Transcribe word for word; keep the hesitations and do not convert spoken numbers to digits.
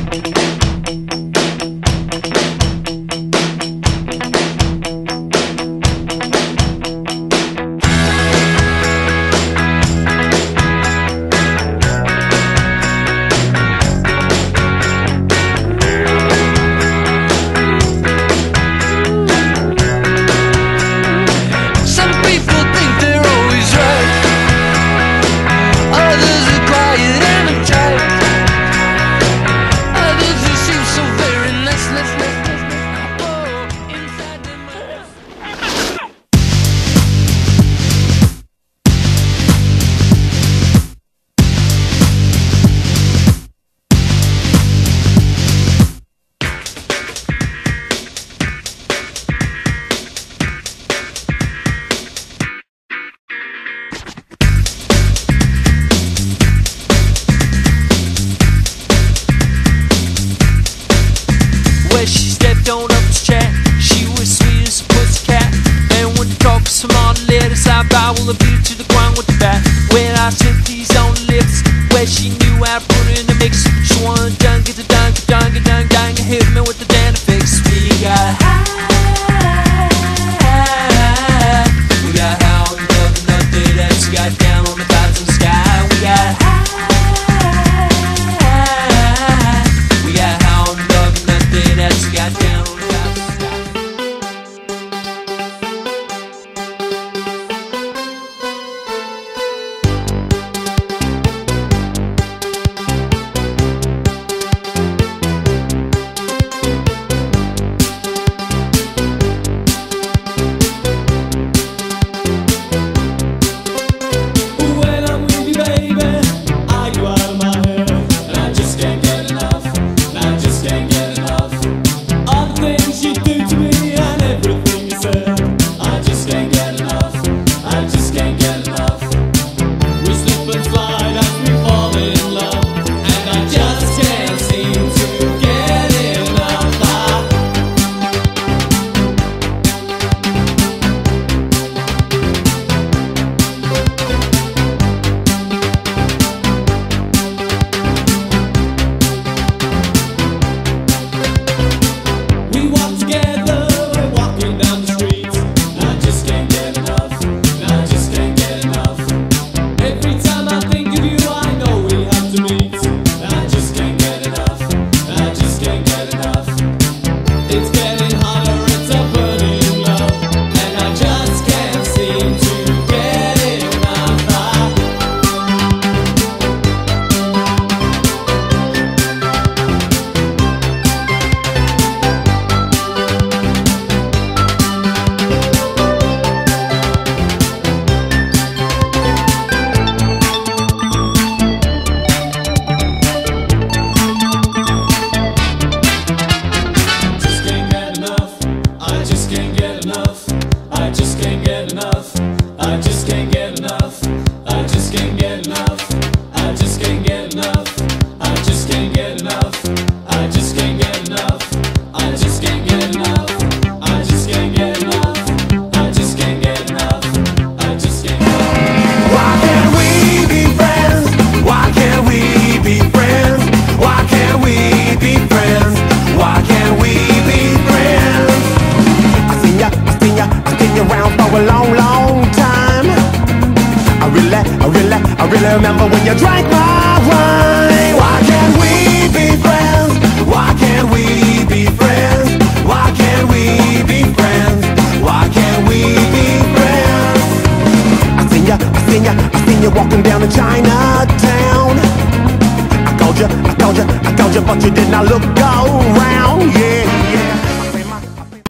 Will beat to the ground with the bat. When I set these on the lips, where she knew I put her in the mix. She wanna dunk, get the dunk, dunk, dunk, dunk, hit me with the Dan fix. We got high, we got high on the nothing that she got down on the clouds in the sky. We got high, we got high on the nothing that she got down on the clouds in the sky. I really remember when you drank my wine. Why can't we be friends? Why can't we be friends? Why can't we be friends? Why can't we be friends? I seen ya, I seen ya, I seen you walking down in Chinatown. I called you, I called you, I called you, but you did not look around. Yeah, yeah.